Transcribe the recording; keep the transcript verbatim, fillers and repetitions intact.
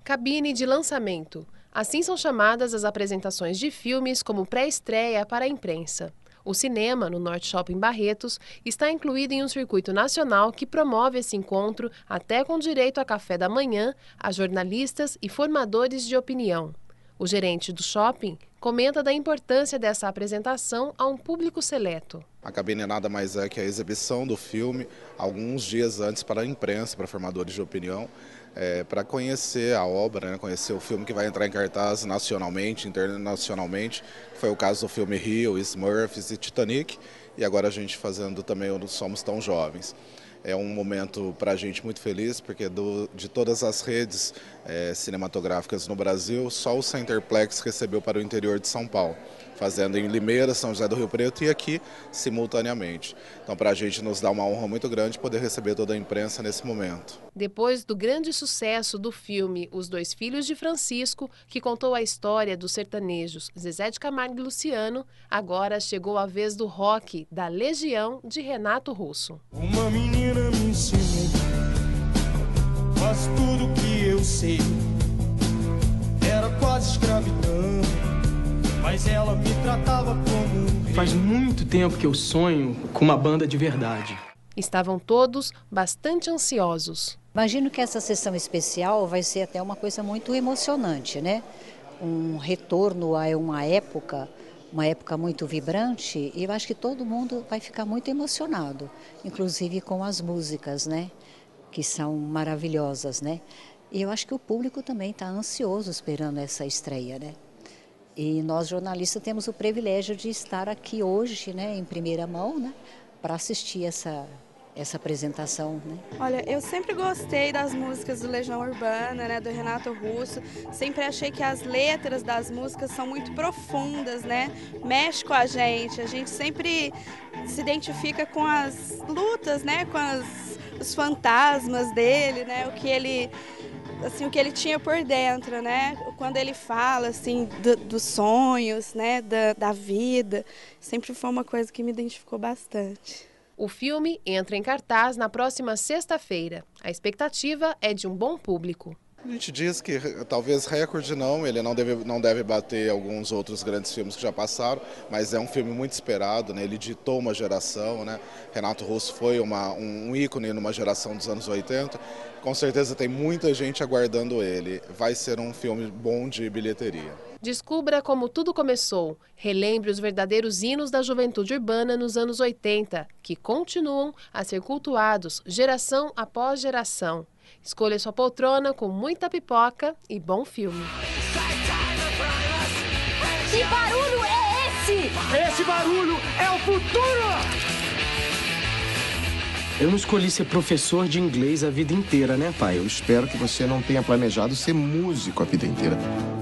Cabine de lançamento. Assim são chamadas as apresentações de filmes como pré-estreia para a imprensa. O cinema, no Norte Shopping Barretos, está incluído em um circuito nacional que promove esse encontro até com direito a café da manhã a jornalistas e formadores de opinião. O gerente do shopping comenta da importância dessa apresentação a um público seleto. A cabine nada mais é que a exibição do filme alguns dias antes para a imprensa, para formadores de opinião, é, para conhecer a obra, né, conhecer o filme que vai entrar em cartaz nacionalmente, internacionalmente. Foi o caso do filme Rio, Smurfs e Titanic, e agora a gente fazendo também o Somos Tão Jovens. É um momento para a gente muito feliz, porque do, de todas as redes é, cinematográficas no Brasil, só o Centerplex recebeu para o interior de São Paulo, fazendo em Limeira, São José do Rio Preto e aqui simultaneamente. Então, para a gente nos dá uma honra muito grande poder receber toda a imprensa nesse momento. Depois do grande sucesso do filme Os Dois Filhos de Francisco, que contou a história dos sertanejos Zezé de Camargo e Luciano, agora chegou a vez do rock da Legião de Renato Russo. Uma menina me ensinou, faz tudo que eu sei, era quase escravidão, mas ela me tratava como um rei. Faz muito tempo que eu sonho com uma banda de verdade. Estavam todos bastante ansiosos. Imagino que essa sessão especial vai ser até uma coisa muito emocionante, né? Um retorno a uma época, uma época muito vibrante, e eu acho que todo mundo vai ficar muito emocionado, inclusive com as músicas, né? Que são maravilhosas, né? E eu acho que o público também está ansioso esperando essa estreia, né? E nós jornalistas temos o privilégio de estar aqui hoje, né, em primeira mão, né, para assistir essa essa apresentação, né? Olha, eu sempre gostei das músicas do Legião Urbana, né, do Renato Russo. Sempre achei que as letras das músicas são muito profundas, né? Mexe com a gente. A gente sempre se identifica com as lutas, né, com as, os fantasmas dele, né? O que ele assim, o que ele tinha por dentro, né? Quando ele fala assim do, dos sonhos, né, da, da vida, sempre foi uma coisa que me identificou bastante. O filme entra em cartaz na próxima sexta-feira. A expectativa é de um bom público. A gente diz que talvez recorde não, ele não deve, não deve bater alguns outros grandes filmes que já passaram, mas é um filme muito esperado, né? Ele ditou uma geração, né? Renato Russo foi uma, um ícone numa geração dos anos oitenta, com certeza tem muita gente aguardando ele. Vai ser um filme bom de bilheteria. Descubra como tudo começou. Relembre os verdadeiros hinos da juventude urbana nos anos oitenta, que continuam a ser cultuados geração após geração. Escolha sua poltrona com muita pipoca e bom filme. Que barulho é esse? Esse barulho é o futuro! Eu não escolhi ser professor de inglês a vida inteira, né, pai? Eu espero que você não tenha planejado ser músico a vida inteira.